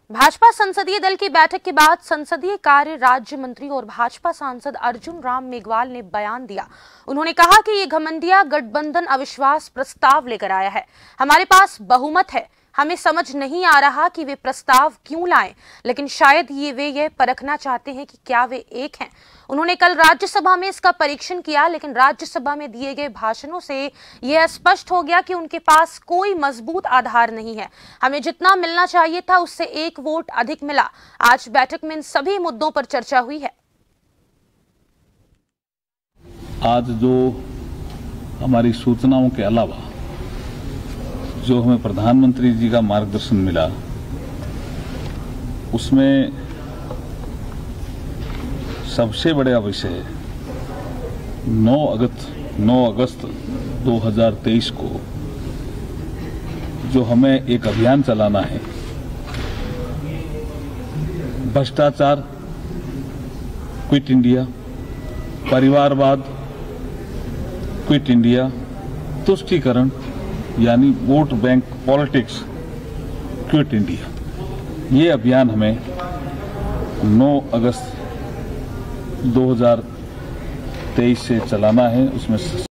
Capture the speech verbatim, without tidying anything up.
भाजपा संसदीय दल की बैठक के बाद संसदीय कार्य राज्य मंत्री और भाजपा सांसद अर्जुन राम मेघवाल ने बयान दिया। उन्होंने कहा कि ये घमंडिया गठबंधन अविश्वास प्रस्ताव लेकर आया है। हमारे पास बहुमत है, हमें समझ नहीं आ रहा कि वे प्रस्ताव क्यों लाएं, लेकिन शायद ये वे ये परखना चाहते हैं कि क्या वे एक हैं। उन्होंने कल राज्यसभा में इसका परीक्षण किया, लेकिन राज्यसभा में दिए गए भाषणों से यह स्पष्ट हो गया कि उनके पास कोई मजबूत आधार नहीं है। हमें जितना मिलना चाहिए था उससे एक वोट अधिक मिला। आज बैठक में इन सभी मुद्दों पर चर्चा हुई है। आज जो हमारी सूचनाओं के अलावा जो हमें प्रधानमंत्री जी का मार्गदर्शन मिला, उसमें सबसे बड़ा विषय नौ अगस्त नौ अगस्त दो हज़ार तेईस को जो हमें एक अभियान चलाना है, भ्रष्टाचार क्विट इंडिया, परिवारवाद क्विट इंडिया, तुष्टीकरण यानी vote bank politics quit India, ये अभियान हमें नौ अगस्त दो हज़ार तेईस से चलाना है। उसमें